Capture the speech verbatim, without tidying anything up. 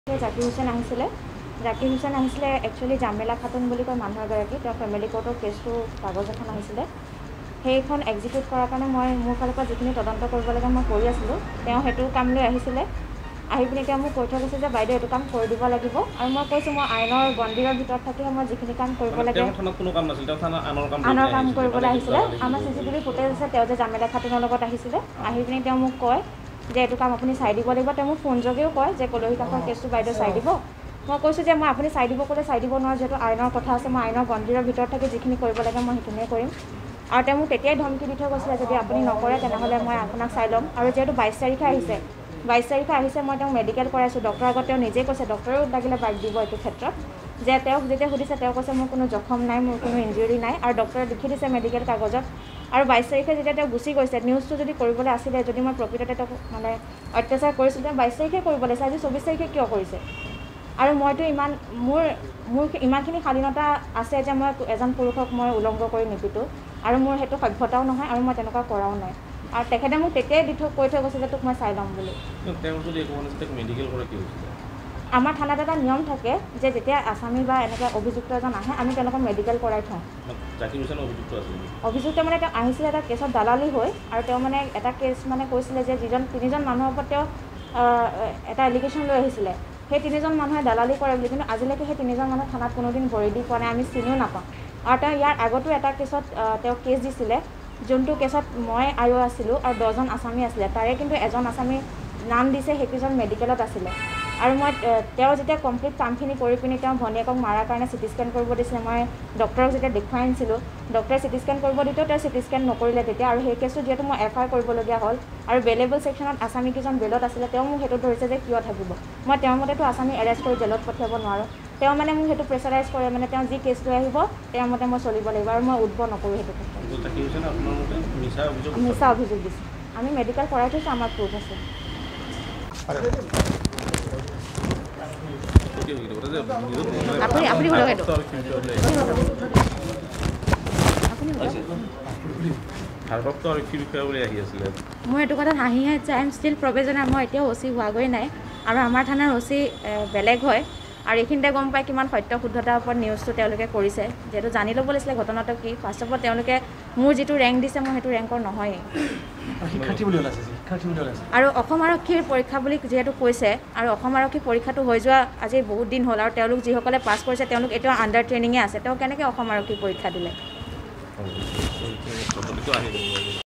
জাকিৰ হুছেইন আহিছিলে জাকিৰ হুছেইন আহিছিলে একচুৱেলি জামেলা খাতুন বুলি কয় মানুহ এগৰাকী তেওঁ ফেমিলি কোৰ্টৰ কেছটো কাগজ এখন আহিছিলে সেইখন এক্সিকিউট কৰাৰ কাৰণে মই মোৰ ফালৰ পৰা যিখিনি তদন্ত কৰিব লাগে মই কৰি আছিলোঁ তেওঁ সেইটো কাম লৈ আহিছিলে আহি পিনি তেওঁ মোক কৈ থৈ গৈছে যে বাইদেউ এইটো কাম কৰি দিব লাগিব আৰু মই কৈছোঁ মই আইনৰ গণ্ডিৰৰ ভিতৰত থাকি মই যিখিনি কাম কৰিব লাগে আনৰ কাম কৰিবলৈ আহিছিলে আমাৰ চি চি টিভি ফুটেজ আছে তেওঁ যে জামেলা খাতুনৰ লগত আহিছিলে আহি পিনি তেওঁ মোক কয় যে এইটো কাম আপুনি চাই দিব লাগিব তেওঁ মোক ফোন যোগেও কয় যে কলহী কাষৰ কেছটো বাইদেউ চাই দিব মই কৈছোঁ যে মই আপুনি চাই দিব ক'লে চাই দিব নোৱাৰোঁ যিহেতু আইনৰ কথা আছে মই আইনৰ গণ্ডিৰৰ ভিতৰত থাকি যিখিনি কৰিব লাগে মই সেইখিনিয়ে কৰিম আৰু তেওঁ মোক তেতিয়াই ধমকি দি থৈ গৈছিলে যদি আপুনি নকৰে তেনেহ'লে মই আপোনাক চাই ল'ম আৰু যিহেতু বাইছ তাৰিখে আহিছে বাইছ তাৰিখে আহিছে মই তেওঁক মেডিকেল কৰাইছোঁ ডক্টৰৰ আগত তেওঁ নিজেই কৈছে ডক্টৰেও লাগিলে বাইক দিব এইটো ক্ষেত্ৰত যে তেওঁক যেতিয়া সুধিছে তেওঁ কৈছে মোৰ কোনো জখম নাই মোৰ কোনো ইঞ্জুৰি নাই আৰু ডক্টৰে লিখি দিছে মেডিকেল কাগজত আৰু বাইছ তাৰিখে যেতিয়া তেওঁ গুচি গৈছে নিউজটো যদি কৰিবলৈ আছিলে যদি মই প্ৰকৃততে তেওঁক মানে অত্যাচাৰ কৰিছিলোঁ তেওঁ বাইছ তাৰিখে কৰিব লাগিছে আজি চৌবিছ তাৰিখে কিয় কৰিছে আৰু মইতো ইমান মোৰ মোৰ ইমানখিনি স্বাধীনতা আছে যে মই এজন পুৰুষক মই উলংঘ কৰি নিপিটো আৰু মোৰ সেইটো সভ্যতাও নহয় আৰু মই তেনেকুৱা কৰাও নাই আৰু তেখেতে মোক তেতিয়াই দি থৈ কৈ থৈ গৈছে যে তোক মই চাই ল'ম বুলি আমাৰ থানাত এটা নিয়ম থাকে যে যেতিয়া আসামী বা এনেকৈ অভিযুক্ত এজন আহে আমি তেওঁলোকক মেডিকেল কৰাই থওঁ অভিযুক্ত মানে তেওঁ আহিছিলে এটা কেছত দালালি হৈ আৰু তেওঁ মানে এটা কেছ মানে কৈছিলে যে যিজন তিনিজন মানুহৰ ওপৰত তেওঁ এটা এলিগেশ্যন লৈ আহিছিলে সেই তিনিজন মানুহে দালালি কৰে বুলি কিন্তু আজিলৈকে সেই তিনিজন মানুহ থানাত কোনোদিন ভৰি দি পোৱা নাই আমি চিনিও নাপাওঁ আৰু তেওঁ ইয়াৰ আগতো এটা কেছত তেওঁ কেছ দিছিলে যোনটো কেছত মই আয়ো আছিলোঁ আৰু দহজন আসামী আছিলে তাৰে কিন্তু এজন আসামী নাম দিছে সেইকেইজন মেডিকেলত আছিলে আৰু মই তেওঁ যেতিয়া কমপ্লিট কামখিনি কৰি পিনি তেওঁ ভনীয়েকক মাৰাৰ কাৰণে চিটি স্কেন কৰিব দিছিলে মই ডক্টৰক যেতিয়া দেখুৱাই আনিছিলোঁ ডক্টৰে চিটি স্কেন কৰিব দিওঁতেও তেওঁ চিটি স্কেন নকৰিলে তেতিয়া আৰু সেই কেছটো যিহেতু মই এফ আই আৰ কৰিবলগীয়া হ'ল আৰু বেলেবল ছেকশ্যনত আসামীকেইজন বেলত আছিলে তেওঁ মোক সেইটো ধৰিছে যে কিয় থাকিব মই তেওঁৰ মতেতো আসামী এৰেষ্ট কৰি জেলত পঠিয়াব নোৱাৰোঁ তেওঁ মানে মোক সেইটো প্ৰেছাৰাইজ কৰে মানে তেওঁ যি কেছ লৈ আহিব তেওঁৰ মতে মই চলিব লাগিব আৰু মই উদ্ভৱ নকৰোঁ সেইটো ক্ষেত্ৰত মিছা অভিযোগ দিছোঁ আমি মেডিকেল কৰাই থৈছোঁ আমাৰ প্ৰুফ আছে আপুনি আপুনি মই এইটো কথাত হাঁহি আছে আই এম ষ্টিল প্ৰবেজনাৰ মই এতিয়াও অচি হোৱাগৈ নাই আৰু আমাৰ থানাৰ অচি বেলেগ হয় আৰু এইখিনিতে গম পায় কিমান সত্য শুদ্ধতাৰ ওপৰত নিউজটো তেওঁলোকে কৰিছে যিহেতু জানি ল'ব লাগিছিলে ঘটনাটো কি ফাৰ্ষ্ট অফ অল তেওঁলোকে মোৰ যিটো ৰেংক দিছে মই সেইটো ৰেংকৰ নহয়েই আৰু অসম আৰক্ষীৰ পৰীক্ষা বুলি যিহেতু কৈছে আৰু অসম আৰক্ষীৰ পৰীক্ষাটো হৈ যোৱা আজি বহুত দিন হ'ল আৰু তেওঁলোক যিসকলে পাছ কৰিছে তেওঁলোক এতিয়াও আণ্ডাৰ ট্ৰেইনিঙে আছে তেওঁ কেনেকৈ অসম আৰক্ষীৰ পৰীক্ষা দিলে